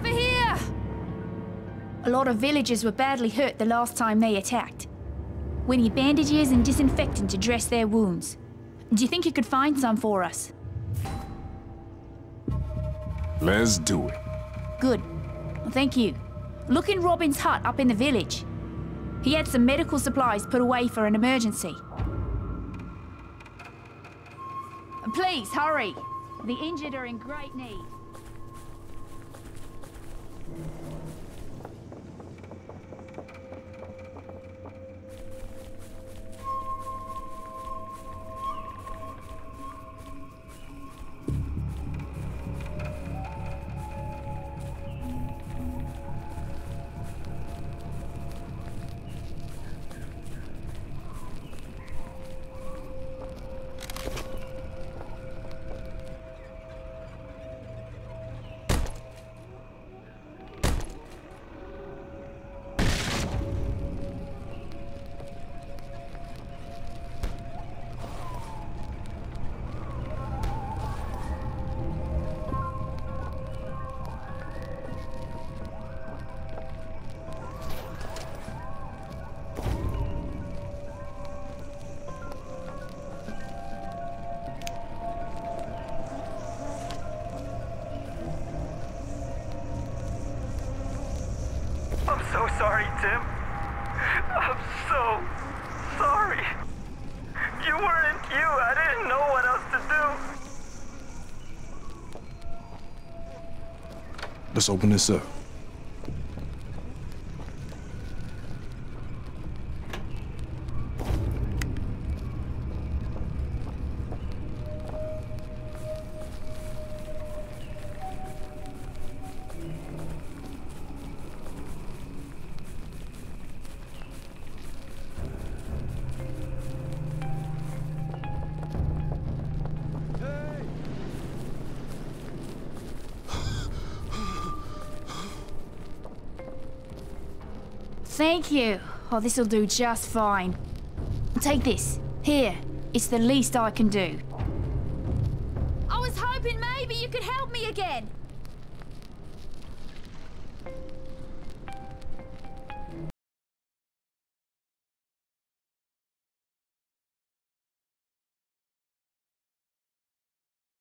Over here! A lot of villagers were badly hurt the last time they attacked. We need bandages and disinfectant to dress their wounds. Do you think you could find some for us? Let's do it. Good. Well, thank you. Look in Robin's hut up in the village. He had some medical supplies put away for an emergency. Please, hurry. The injured are in great need. I'm so sorry, Tim. I'm so sorry. You weren't you. I didn't know what else to do. Let's open this up. Thank you. Oh, this'll do just fine. Take this. Here. It's the least I can do. I was hoping maybe you could help me again.